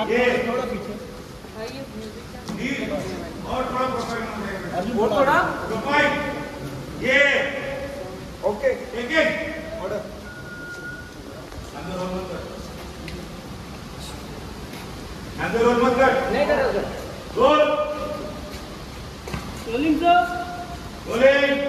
ये थोड़ा पीछे और थोड़ा प्रोफाइल और थोड़ा प्रोफाइल ये ओके एक ऑर्डर अंदर रोल मत कर नहीं कर रोल रोलिंग सर रोलिंग